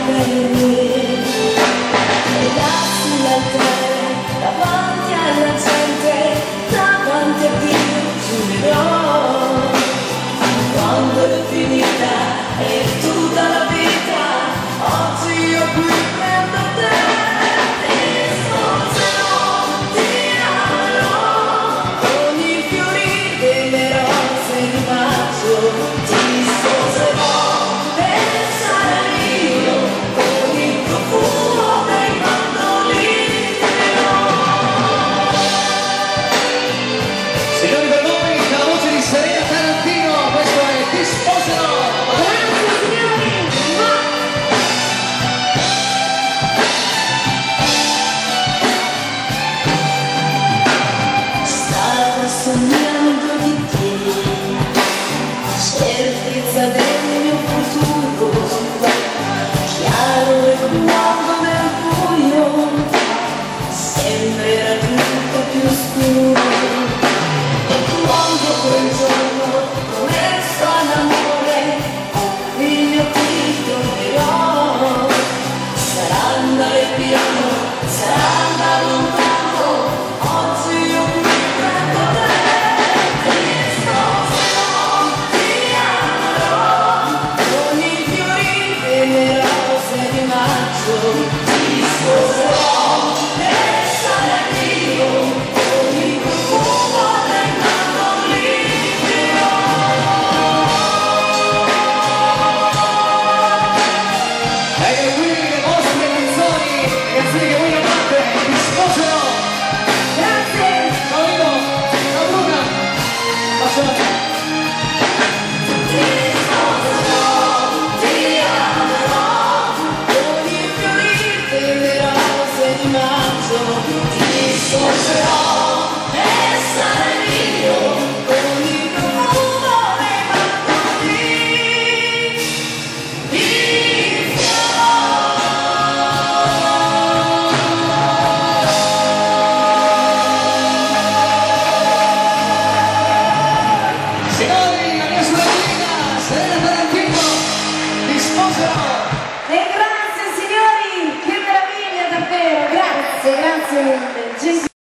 bene. E là sull'altare, davanti alla gente, davanti a Dio giurerò. Quando è finita e tutta la vita, oggi io qui prendo te. Ti sposerò, ti amerò, con i fiori delle rose di maggio. Ti sposerò e sarai mio, con il profumo dei mandolini. Signori, per voi la voce di Serena Tarantino, questo è Ti Sposero. Grazie signori! Stavo sognando di te, certezza del mio futuro, chiaro e nuovo nel buio, sembrerà tutto più scuro. E quando quel giorno promesso all'amore, figlio ti tornerò. Sarà andare piano, sarà andare lontano, oggi io qui prendo te. Ti sposerò, ti amerò, con i fiori delle rose di maggio. Ti sposerò e sarai mio, con il profumo dei mandolini. E qui le vostre canzoni, le canzoni che voi amate, Ti Sposero. Grazie! Ciao Ivo, ciao Luca, bacio a te. Ti sposerò, ti amerò, con i fiori delle rose di maggio. Ti sposerò e sarai mio, con il profumo dei mandolini. Ti Signori, la mia sorellina, Serena Tarantino, Ti Sposero. E grazie signori, che meraviglia davvero, grazie, grazie mille.